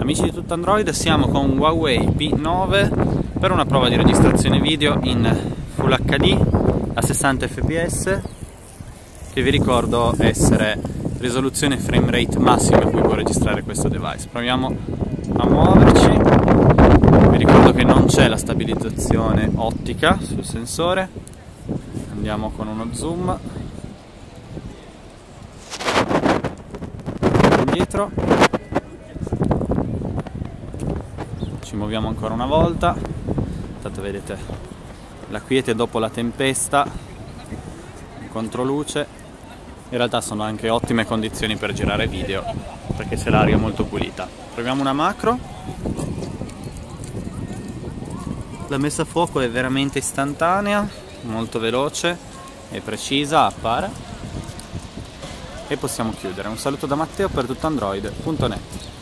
Amici di Tutto Android, siamo con un Huawei P9 per una prova di registrazione video in Full HD a 60 fps, che vi ricordo essere risoluzione frame rate massima a cui può registrare questo device. Proviamo a muoverci. Vi ricordo che non c'è la stabilizzazione ottica sul sensore. Andiamo con uno zoom indietro. Ci muoviamo ancora una volta. Intanto vedete la quiete dopo la tempesta in controluce. In realtà sono anche ottime condizioni per girare video perché c'è l'aria molto pulita. Proviamo una macro. La messa a fuoco è veramente istantanea, molto veloce e precisa, appare. E possiamo chiudere. Un saluto da Matteo per tuttoandroid.net.